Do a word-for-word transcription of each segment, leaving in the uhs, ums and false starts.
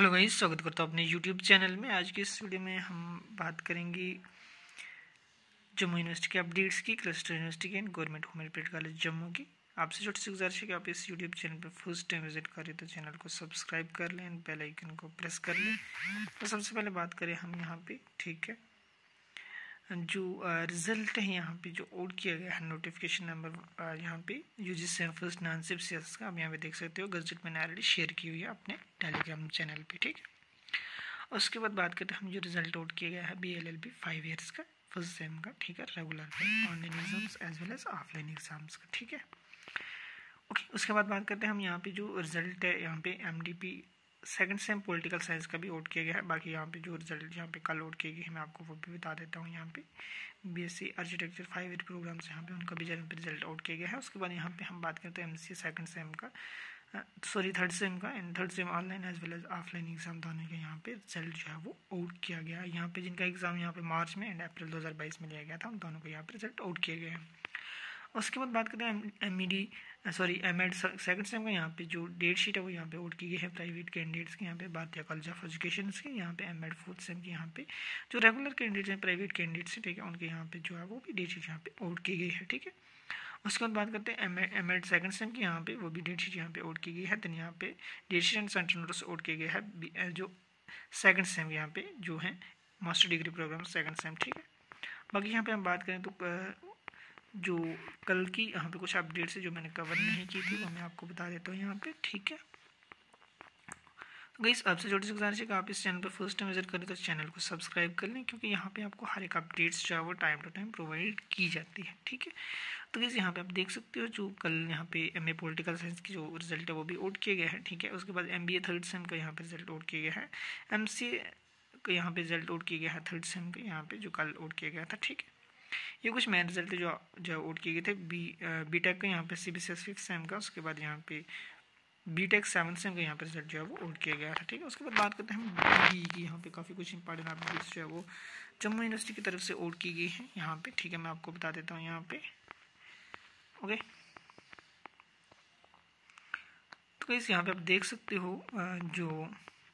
Hello guys, स्वागत करता हूँ अपने यूट्यूब चैनल में। आज की इस वीडियो में हम बात करेंगे जम्मू यूनिवर्सिटी के अपडेट्स की, क्लस्टर यूनिवर्सिटी के and government women period college Jammu की। आपसे छोटी सी गुजारिश है कि आप इस यूट्यूब चैनल पर फर्स्ट टाइम विजिट करें तो चैनल को सब्सक्राइब कर लें एंड बेल आइकन को प्रेस कर लें। तो सबसे पहले बात करें हम यहाँ पे, ठीक है, जो रिज़ल्ट है यहाँ पे जो आउट किया गया है, नोटिफिकेशन नंबर यहाँ पे यूजीसी फर्स्ट नानसिप सीएस का, आप यहाँ पे देख सकते हो। गजट मैंने ऑलरेडी शेयर की हुई है अपने टेलीग्राम चैनल पे, ठीक है। उसके बाद बात करते हैं हम जो रिजल्ट आउट किया गया है B L L B five years का फर्स्ट सेम का, ठीक है, regular online exams as well as offline exams का, ठीक है। ओके, उसके बाद बात करते हैं हम यहाँ पे जो रिजल्ट है यहाँ पे M D P second sem political science का भी आउट किया गया है। बाकी यहाँ पे जो रिजल्ट यहाँ पे कल आउट किए गए हैं मैं आपको वो भी बता देता हूँ। यहाँ पे BSc architecture five year program से यहाँ पे उनका भी जन्म पे रिजल्ट आउट किया गया है। उसके बाद यहाँ पे हम बात करते हैं एम सी सेकंड सेम का, सॉरी थर्ड सेम का, and third sem online as well as offline exam दोनों के यहाँ पे रिजल्ट जो है वो आउट किया गया है। यहाँ पे जिनका एग्जाम यहाँ पे मार्च में एंड अप्रैल दो हज़ार बाईस में लिया गया था, उन दोनों को यहाँ पे रिजल्ट आउट किए गए हैं। उसके बाद बात करते हैं M E D sorry M Ed second sem का, यहाँ पे जो डेट शीट है वो यहाँ पे आउट की गई है प्राइवेट कैंडिडेट्स के, यहाँ पे भारतीय कॉलेज ऑफ एजुकेशन के। यहाँ पे एम एड फोर्थ सेम की यहाँ पे जो रेगुलर कैंडिडेट्स हैं, प्राइवेट कैंडिडेट्स हैं, ठीक है, उनके यहाँ पे जो है वो भी डेट शीट यहाँ पे आउट की गई है, ठीक है। उसके बाद बात करते हैं M Ed M Ed second sem की, यहाँ पे वो भी डेट शीट यहाँ पे आउट की गई है। देन यहाँ पे date sheet and centre notice out किया गया है जो सेकंड सेम यहाँ पे जो है master degree program second sem, ठीक है। बाकी यहाँ पे हम बात करें तो जो कल की यहाँ पे कुछ अपडेट्स है जो मैंने कवर नहीं की थी वो मैं आपको बता देता हूँ यहाँ पे, ठीक है। तो गाइस, आपसे छोटी सी गुजारिश है कि आप इस चैनल पर फर्स्ट टाइम विजिट करें तो चैनल को सब्सक्राइब कर लें, क्योंकि यहाँ पे आपको हर एक अपडेट्स जो है वो टाइम टू टाइम प्रोवाइड की जाती है, ठीक है। तो गाइस, यहाँ पे आप देख सकते हो जो कल यहाँ पे एम ए पॉलिटिकल साइंस की जो रिजल्ट है वो भी आउट किया गया है, ठीक है। उसके बाद M B A third sem का यहाँ पे रिजल्ट आउट किया गया है। एम सी ए का यहाँ पे रिजल्ट आउट किया गया है थर्ड सेम का, यहाँ पे जो कल आउट किया गया था, ठीक है। ये कुछ मेन रिजल्ट जो जो आउट किए गए थे। बी बी टेक का यहाँ पे C B C S fifth sem का, उसके बाद यहाँ पे बी टेक सेवन सेम का यहाँ पे रिजल्ट जो है वो आउट किया गया था, ठीक है। उसके बाद बात करते हैं हम बी की, यहाँ पे काफ़ी कुछ इंपॉर्टेंट अपडेट्स जो है वो जम्मू यूनिवर्सिटी की तरफ से आउट की गई है यहाँ पे, ठीक है। मैं आपको बता देता हूँ यहाँ पे, ओके। तो कैसे यहाँ पे आप देख सकते हो जो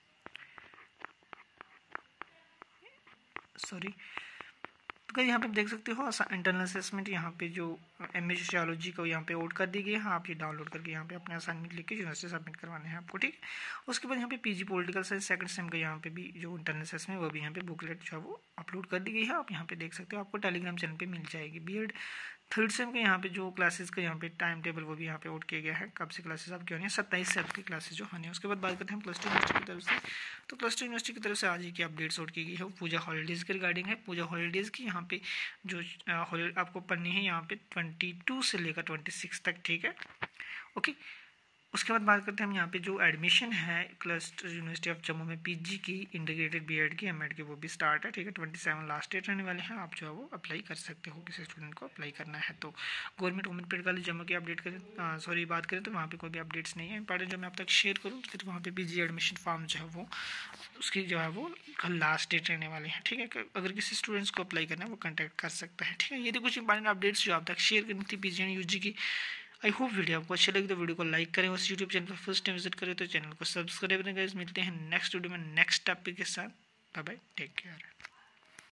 सॉरी तो यहाँ पे आप देख सकते हो इंटरनल असेसमेंट यहाँ पे जो एम ए सोशियोलॉजी को यहाँ पे आउट कर दी गई है। आप ये डाउनलोड करके यहाँ पे अपने असाइनमेंट लिख के यूनिवर्सिटी सबमिट करवाने हैं आपको, ठीक है। उसके बाद यहाँ पे PG political science second sem का यहाँ पे भी जो इंटरनल असेसमेंट वो भी यहाँ पे बुकलेट जो है वो अपलोड कर दी गई है। आप यहाँ पे देख सकते हो, आपको टेलीग्राम चैनल पे मिल जाएगी। बी एड थर्ड सेम के यहाँ पे जो क्लासेस का यहाँ पे टाइम टेबल वो भी यहाँ पे आउट किया गया है, कब से क्लासेस आपकी होनी है, सत्ताईस से आपकी क्लासेस जो होनी है। उसके बाद बात करते हैं क्लस्टर यूनिवर्सिटी की तरफ से। तो क्लस्टर यूनिवर्सिटी की तरफ से आज की अपडेट्स आउट की गई है वो पूजा हॉलीडेज़ के रिगार्डिंग है। पूजा हॉलीडेज़ की यहाँ पे जो हॉलीडे आपको पढ़नी है यहाँ पे ट्वेंटी टू से लेकर ट्वेंटी सिक्स तक, ठीक है, ओके। उसके बाद बात करते हैं हम यहाँ पे जो एडमिशन है क्लस्टर यूनिवर्सिटी ऑफ जम्मू में पीजी की, इंटीग्रेटेड बीएड की, एमएड की, वो भी स्टार्ट है, ठीक है। ट्वेंटी सेवन लास्ट डेट रहने वाले हैं, आप जो है वो अप्लाई कर सकते हो, किसी स्टूडेंट को अप्लाई करना है तो। Government women period college Jammu की अपडेट करें सॉरी बात करें तो वहाँ पे कोई भी अपडेट्स नहीं है इंपॉर्टेंट जो मैं अब तक शेयर करूँ। तो फिर वहाँ पे पीजी एडमिशन फॉर्म जो है वो उसकी जो है वो कल लास्ट डेट रहने वाले हैं, ठीक है। अगर किसी स्टूडेंट्स को अप्लाई करना है वो कॉन्टैक्ट कर सकता है, ठीक है। ये तो कुछ इंपॉर्टेंट अपडेट्स जो अब तक शेयर करनी थी पीजी एंड यूजी की। आई होप वीडियो आपको अच्छी लगी तो वीडियो को लाइक करें। उस यूट्यूब चैनल पर फर्स्ट टाइम विजिट करें तो चैनल को सब्सक्राइब करें। गाइस, मिलते हैं नेक्स्ट वीडियो में नेक्स्ट टॉपिक के साथ। Bye bye, take care.